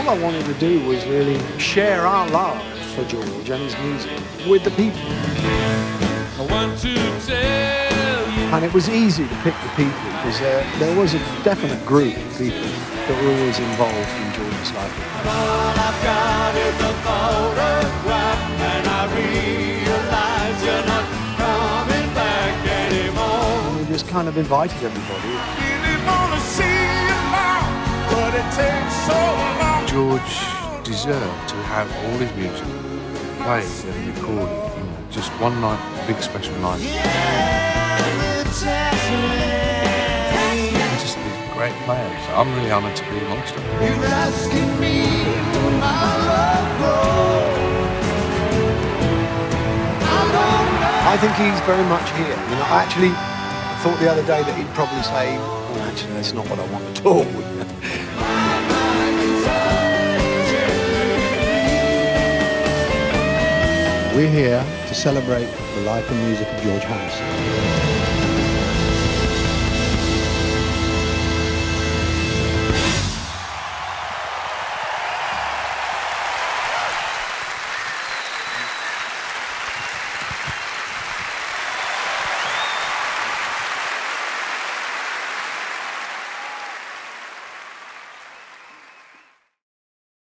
all I wanted to do was really share our love for George and his music with the people. I want to tell you. And it was easy to pick the people because there was a definite group of people that were always involved in George's life. All I've got is a photograph, and I realize you're not coming back anymore. And we just kind of invited everybody. Really wanna see you now, but it takes so long. George deserved to have all his music played and recorded. Just one night, big special night. He's just a great player. So I'm really honoured to be amongst them. You're asking me I think he's very much here. You know, I actually thought the other day that he'd probably say, well, actually, that's not what I want at all. We're here to celebrate the life and music of George Harrison.